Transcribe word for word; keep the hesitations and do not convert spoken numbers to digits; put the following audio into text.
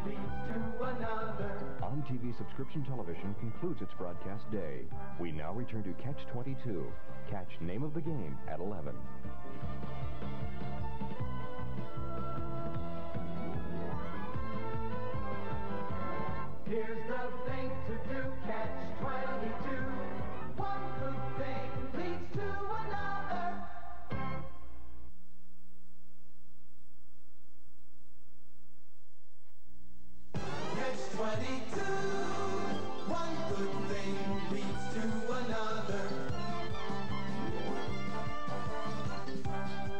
leads to another. On T V subscription television concludes its broadcast day. We now return to Catch twenty-two. Catch Name of the Game at eleven. Here's the thing to do, catch twenty-two. One good thing leads to another. Catch twenty-two. One good thing leads to another.